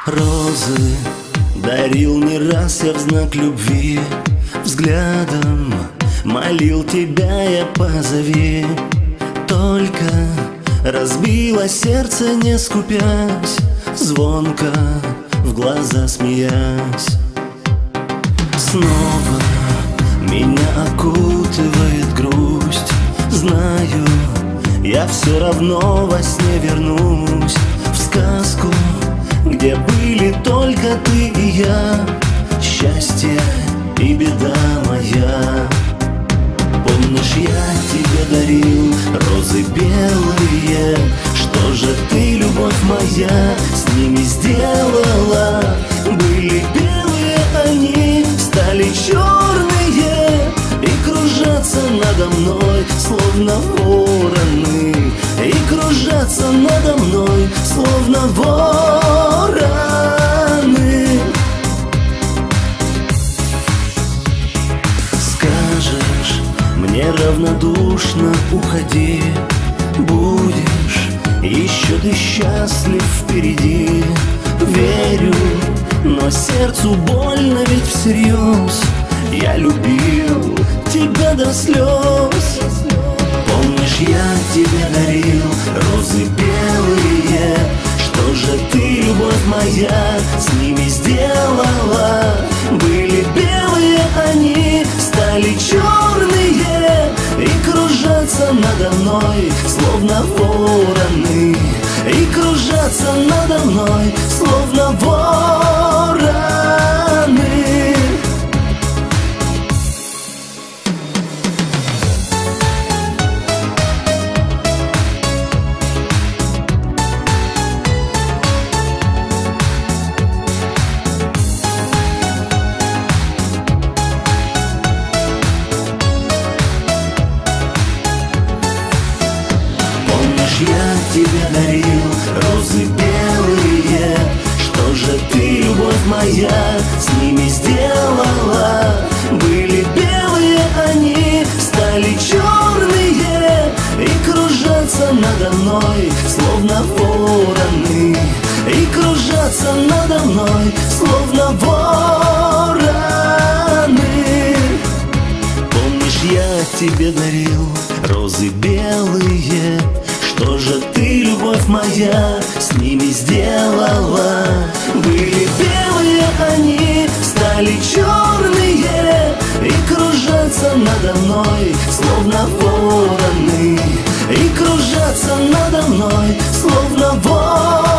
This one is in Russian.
Розы дарил не раз я в знак любви, взглядом молил тебя я позови. Только разбило сердце, не скупясь, звонко в глаза смеясь. Снова меня окутывает грусть. Знаю, я все равно во сне вернусь в сказку, где были только ты и я, счастье и беда моя. Помнишь, я тебе дарил розы белые, что же ты, любовь моя, с ними сделала? Были белые они, стали черные и кружатся надо мной, словно вороны. И кружатся надо мной, словно вороны. Скажешь мне равнодушно, уходи, будешь еще ты счастлив впереди. Верю, но сердцу больно, ведь всерьез я любил тебя до слез. Помнишь, я тебе дарил розы белые, что же ты, любовь моя, с ними сделала? Были белые они, стали черные и кружатся надо мной, словно вороны. И кружатся надо мной, словно вороны. Я тебе дарил розы белые, что же ты, любовь моя, с ними сделала? Были белые они, стали черные и кружатся надо мной, словно вороны. И кружатся надо мной, словно вороны. Помнишь, я тебе дарил розы белые, что же ты, любовь моя, с ними сделала? Были белые они, стали черные и кружатся надо мной, словно вороны. И кружатся надо мной, словно вороны.